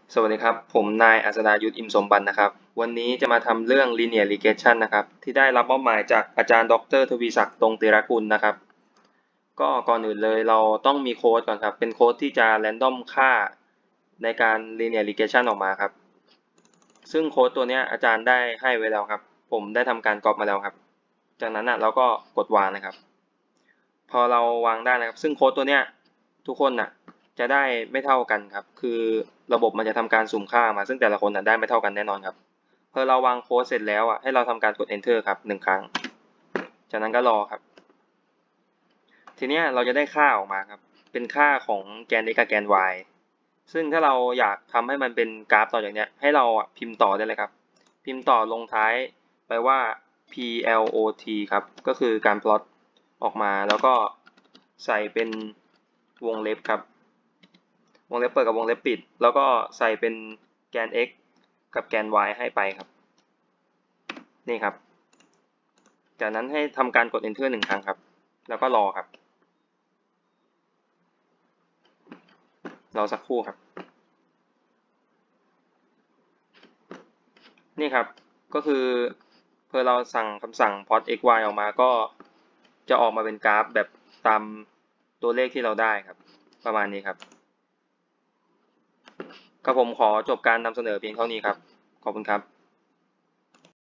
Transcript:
สวัสดีครับผมนายอัศดายุทธอิมสมบัตินะครับวันนี้จะมาทำเรื่อง linear regression นะครับที่ได้รับมอบหมายจากอาจารย์ดรทวีศักดิ์ตรงเตระกุลนะครับก็ก่อนอื่นเลยเราต้องมีโค้ดก่อนครับเป็นโค้ดที่จะ random ค่าในการ linear regression ออกมาครับซึ่งโค้ดตัวนี้อาจารย์ได้ให้ไว้แล้วครับผมได้ทำการก๊อปมาแล้วครับจากนั้นเราก็กดวางนะครับพอเราวางได้นะครับซึ่งโค้ดตัวเนี้ยทุกคนจะได้ไม่เท่ากันครับคือระบบมันจะทำการสุ่มค่ามาซึ่งแต่ละคนได้ไม่เท่ากันแน่นอนครับพอเราวางโค้ดเสร็จแล้วให้เราทำการกด enter ครับ1 ครั้งจากนั้นก็รอครับทีนี้เราจะได้ค่าออกมาครับเป็นค่าของแกน x กับแกน y ซึ่งถ้าเราอยากทำให้มันเป็นกราฟต่อจากนี้ให้เราพิมพ์ต่อได้เลยครับพิมพ์ต่อลงท้ายไปว่า plot ครับก็คือการพลอตออกมาแล้วก็ใส่เป็นวงเล็บครับวงเล็บเปิดกับวงเล็บปิดแล้วก็ใส่เป็นแกน x กับแกน y ให้ไปครับนี่ครับจากนั้นให้ทำการกด enter 1 ครั้งครับแล้วก็รอครับรอสักครู่ครับนี่ครับก็คือพอเราสั่งคำสั่ง plot x y ออกมาก็จะออกมาเป็นกราฟแบบตามตัวเลขที่เราได้ครับประมาณนี้ครับก็ผมขอจบการนำเสนอเพียงเท่านี้ครับขอบคุณครับ